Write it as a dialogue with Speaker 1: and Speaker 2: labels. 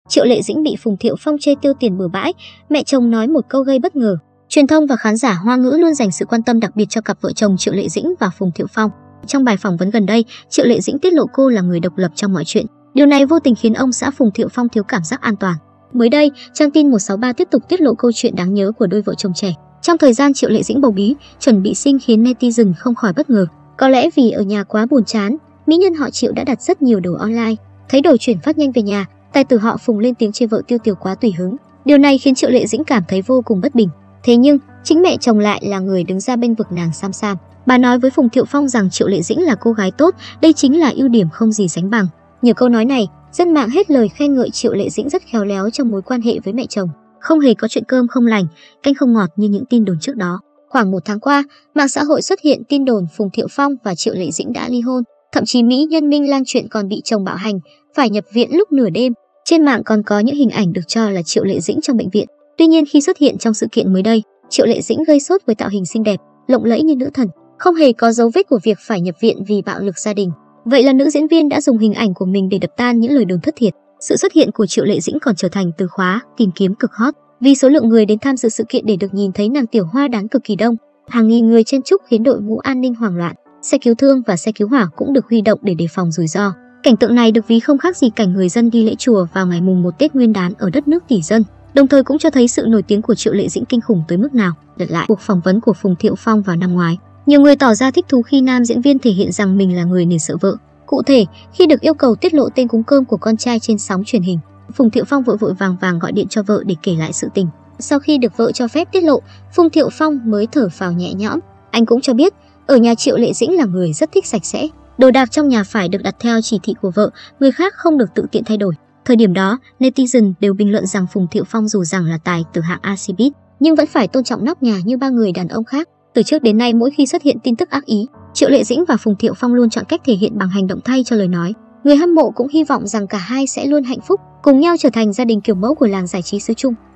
Speaker 1: Triệu Lệ Dĩnh bị Phùng Thiệu Phong chê tiêu tiền bừa bãi, mẹ chồng nói một câu gây bất ngờ. Truyền thông và khán giả Hoa ngữ luôn dành sự quan tâm đặc biệt cho cặp vợ chồng Triệu Lệ Dĩnh và Phùng Thiệu Phong. Trong bài phỏng vấn gần đây, Triệu Lệ Dĩnh tiết lộ cô là người độc lập trong mọi chuyện. Điều này vô tình khiến ông xã Phùng Thiệu Phong thiếu cảm giác an toàn. Mới đây, trang tin 163 tiếp tục tiết lộ câu chuyện đáng nhớ của đôi vợ chồng trẻ. Trong thời gian Triệu Lệ Dĩnh bầu bí, chuẩn bị sinh khiến netizen không khỏi bất ngờ. Có lẽ vì ở nhà quá buồn chán, mỹ nhân họ Triệu đã đặt rất nhiều đồ online. Thấy đồ chuyển phát nhanh về nhà, tài tử họ Phùng lên tiếng chê vợ tiêu tiền quá tùy hứng. Điều này khiến Triệu Lệ Dĩnh cảm thấy vô cùng bất bình. Thế nhưng, chính mẹ chồng lại là người đứng ra bênh vực nàng Sam Sam. Bà nói với Phùng Thiệu Phong rằng Triệu Lệ Dĩnh là cô gái tốt, đây chính là ưu điểm không gì sánh bằng. Nhờ câu nói này, dân mạng hết lời khen ngợi Triệu Lệ Dĩnh rất khéo léo trong mối quan hệ với mẹ chồng, không hề có chuyện cơm không lành, canh không ngọt như những tin đồn trước đó. Khoảng 1 tháng qua, mạng xã hội xuất hiện tin đồn Phùng Thiệu Phong và Triệu Lệ Dĩnh đã ly hôn, thậm chí mỹ nhân Minh Lan chuyện còn bị chồng bạo hành, phải nhập viện lúc nửa đêm. Trên mạng còn có những hình ảnh được cho là Triệu Lệ Dĩnh trong bệnh viện. Tuy nhiên khi xuất hiện trong sự kiện mới đây, Triệu Lệ Dĩnh gây sốt với tạo hình xinh đẹp, lộng lẫy như nữ thần, không hề có dấu vết của việc phải nhập viện vì bạo lực gia đình. Vậy là nữ diễn viên đã dùng hình ảnh của mình để đập tan những lời đồn thất thiệt. Sự xuất hiện của Triệu Lệ Dĩnh còn trở thành từ khóa tìm kiếm cực hot, vì số lượng người đến tham dự sự kiện để được nhìn thấy nàng tiểu hoa đáng cực kỳ đông. Hàng nghìn người chen chúc khiến đội ngũ an ninh hoảng loạn, xe cứu thương và xe cứu hỏa cũng được huy động để đề phòng rủi ro. Cảnh tượng này được ví không khác gì cảnh người dân đi lễ chùa vào ngày mùng 1 Tết Nguyên đán ở đất nước tỷ dân, đồng thời cũng cho thấy sự nổi tiếng của Triệu Lệ Dĩnh kinh khủng tới mức nào. Lật lại cuộc phỏng vấn của Phùng Thiệu Phong vào năm ngoái, nhiều người tỏ ra thích thú khi nam diễn viên thể hiện rằng mình là người nể sợ vợ. Cụ thể, khi được yêu cầu tiết lộ tên cúng cơm của con trai trên sóng truyền hình, Phùng Thiệu Phong vội vàng gọi điện cho vợ để kể lại sự tình. Sau khi được vợ cho phép tiết lộ, Phùng Thiệu Phong mới thở phào nhẹ nhõm. Anh cũng cho biết, ở nhà Triệu Lệ Dĩnh là người rất thích sạch sẽ, đồ đạc trong nhà phải được đặt theo chỉ thị của vợ, người khác không được tự tiện thay đổi. Thời điểm đó, netizen đều bình luận rằng Phùng Thiệu Phong dù rằng là tài tử hạng A-showbiz, nhưng vẫn phải tôn trọng nóc nhà như ba người đàn ông khác. Từ trước đến nay, mỗi khi xuất hiện tin tức ác ý, Triệu Lệ Dĩnh và Phùng Thiệu Phong luôn chọn cách thể hiện bằng hành động thay cho lời nói. Người hâm mộ cũng hy vọng rằng cả hai sẽ luôn hạnh phúc, cùng nhau trở thành gia đình kiểu mẫu của làng giải trí xứ Trung.